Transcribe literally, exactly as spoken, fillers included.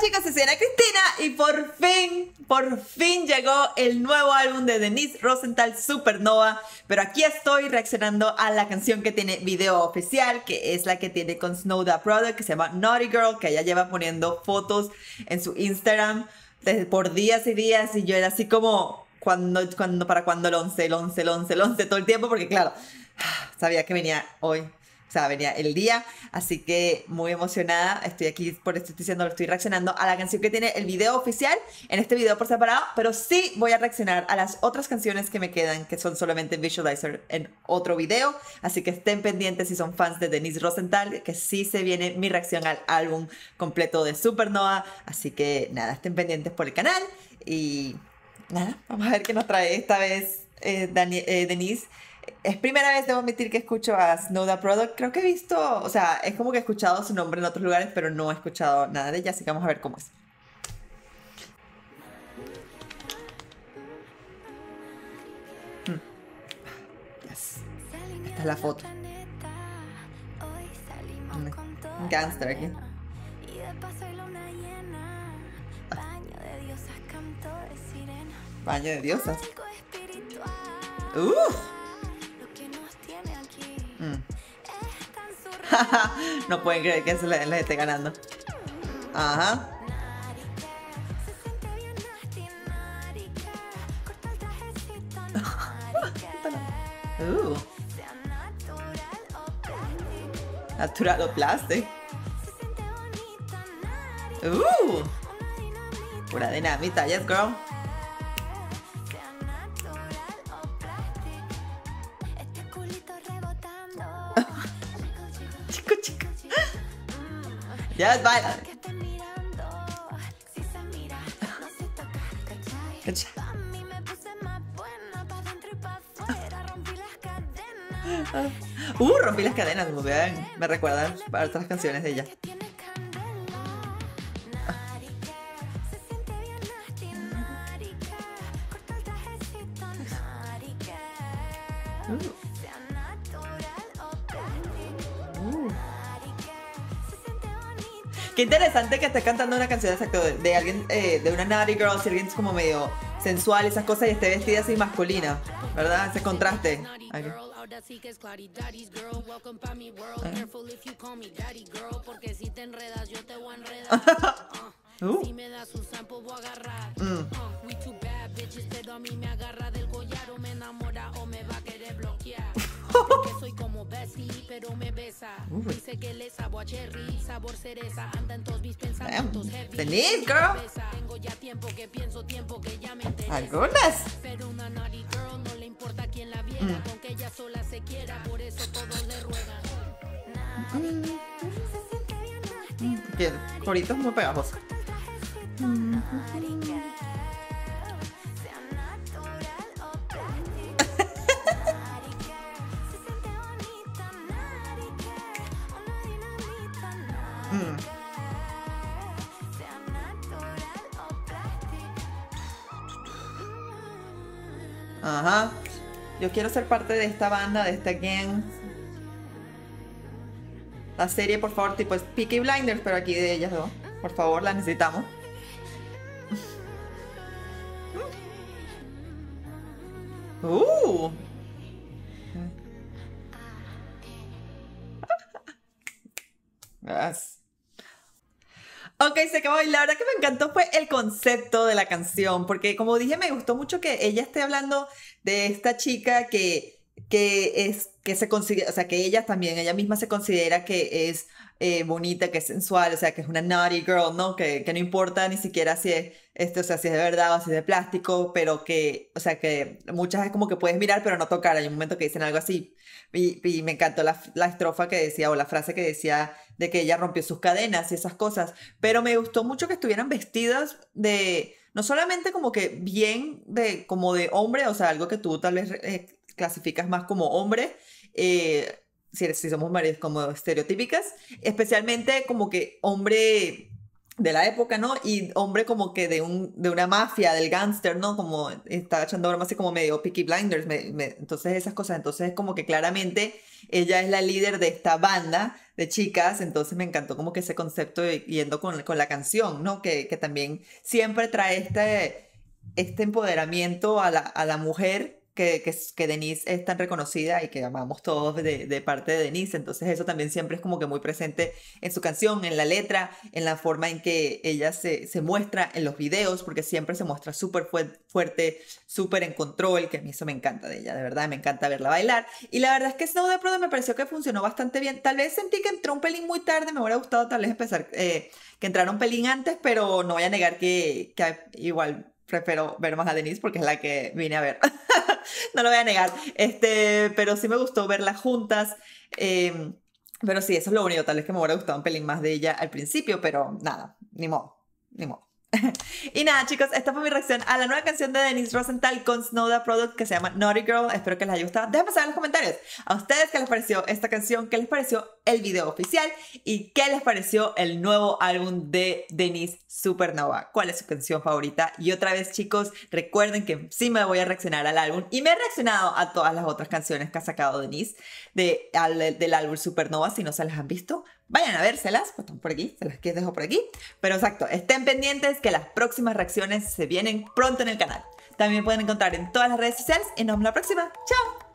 chicos, soy Siena Cristina y por fin, por fin llegó el nuevo álbum de Denise Rosenthal, Supernova. Pero aquí estoy reaccionando a la canción que tiene video oficial, que es la que tiene con Snow Tha Product, que se llama Naughty Girl, que ella lleva poniendo fotos en su Instagram desde por días y días. Y yo era así como, cuando, cuando, para cuando el once, el once, el once, el once, todo el tiempo, porque claro, sabía que venía hoy. O sea, venía el día, así que muy emocionada. Estoy aquí, por esto estoy diciendo, estoy reaccionando a la canción que tiene el video oficial en este video por separado, pero sí voy a reaccionar a las otras canciones que me quedan, que son solamente Visualizer en otro video. Así que estén pendientes si son fans de Denise Rosenthal, que sí se viene mi reacción al álbum completo de Supernova. Así que nada, estén pendientes por el canal y nada, vamos a ver qué nos trae esta vez eh, Dani, eh, Denise. Es primera vez, debo admitir, que escucho a Snow Tha Product. Creo que he visto, o sea, es como que he escuchado su nombre en otros lugares, pero no he escuchado nada de ella, así que vamos a ver cómo es. Hmm. Yes. Esta es la foto. Un gangster aquí. Baño de diosas. Uh. Mm. No pueden creer que se les, les esté ganando. Ajá. uh. Natural o plástico. Uh. Pura dinamita, yes girl. Chico, chico. Ya, yes, baila. Uh, rompí las cadenas, muy bien. Me recuerdan a otras canciones de ella. Uh. Uh. Qué interesante que estés cantando una canción exacto de, de alguien, eh, de una naughty girl, si alguien es como medio sensual, esas cosas, y esté vestida así masculina, ¿verdad? Ese contraste. Aquí. Uh. Mm. Soy como Bessie, pero me besa. Dice que le sabo a cherry, sabor cereza. Anda en todos mis pensamientos heavy. Denise, girl. Tengo ya tiempo que pienso, tiempo que ya me interesa. Algunas. Pero una naughty girl no le importa quién la viera, mm. Con que ella sola se quiera, por eso todos le ruegan. Mm. Que corito es muy pegajoso. Mm. Mm. Ajá. Yo quiero ser parte de esta banda, de esta gang. La serie, por favor, tipo es Peaky Blinders, pero aquí de ellas dos. Por favor, la necesitamos. Uh. Yes. Ok, se acabó. Y la verdad que me encantó fue el concepto de la canción, porque como dije, me gustó mucho que ella esté hablando de esta chica que, que es, que se considera, o sea, que ella también, ella misma se considera que es eh, bonita, que es sensual, o sea, que es una naughty girl, ¿no? Que, que no importa ni siquiera si es, este, o sea, si es de verdad o si es de plástico, pero que, o sea, que muchas es como que puedes mirar pero no tocar. Hay un momento que dicen algo así. Y, y me encantó la, la estrofa que decía, o la frase que decía de que ella rompió sus cadenas y esas cosas. Pero me gustó mucho que estuvieran vestidas de, no solamente como que bien, de, como de hombre, o sea, algo que tú tal vez eh, clasificas más como hombre, eh, si, si somos varias como estereotípicas, especialmente como que hombre de la época, ¿no? Y hombre como que de, un, de una mafia, del gángster, ¿no? Como estaba echando broma así como medio Peaky Blinders, me, me, entonces esas cosas, entonces como que claramente ella es la líder de esta banda de chicas, entonces me encantó como que ese concepto de- yendo con, con la canción, ¿no? Que, que también siempre trae este, este empoderamiento a la, a la mujer. Que, que, es- que Denise es tan reconocida y que amamos todos de, de parte de Denise, entonces eso también siempre es como que muy presente en su canción, en la letra, en la forma en que ella se, se muestra en los videos, porque siempre se muestra súper fue- fuerte, súper en control, que a mí eso me encanta de ella, de verdad, me encanta verla bailar. Y la verdad es que Snow the Product me pareció que funcionó bastante bien. Tal vez sentí que entró un pelín muy tarde, me hubiera gustado tal vez empezar, eh, que entrara un pelín antes, pero no voy a negar que, que igual prefiero ver más a Denise porque es la que vine a ver. No lo voy a negar. Este, pero sí me gustó verlas juntas. eh, pero sí, eso es lo único. Tal vez que me hubiera gustado un pelín más de ella al principio, pero nada, ni modo, ni modo. Y nada, chicos, esta fue mi reacción a la nueva canción de Denise Rosenthal con Snow the Product que se llama Naughty Girl. Espero que les haya gustado. Déjenme saber en los comentarios a ustedes qué les pareció esta canción, qué les pareció el video oficial y qué les pareció el nuevo álbum de Denise Supernova. ¿Cuál es su canción favorita? Y otra vez, chicos, recuerden que sí me voy a reaccionar al álbum y me he reaccionado a todas las otras canciones que ha sacado Denise de, al, del álbum Supernova. Si no se las han visto, vayan a vérselas, pues están por aquí, se las dejo por aquí. Pero exacto, estén pendientes que las próximas reacciones se vienen pronto en el canal. También pueden encontrar en todas las redes sociales y nos vemos la próxima. ¡Chao!